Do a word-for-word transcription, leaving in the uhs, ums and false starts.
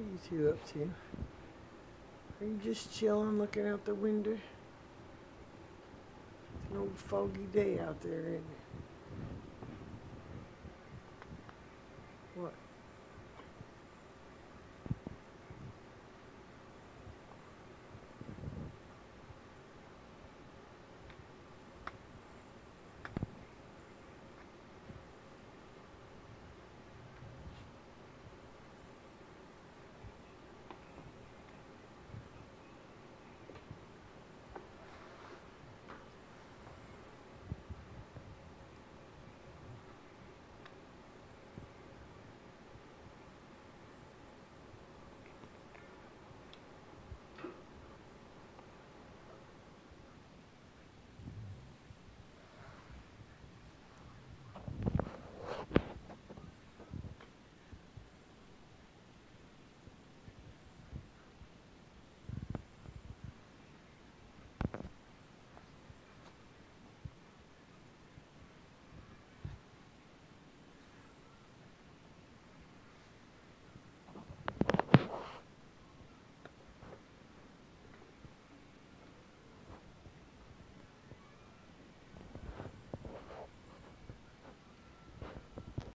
you two up to? Are you just chilling, looking out the window? It's an old foggy day out there, isn't it? What?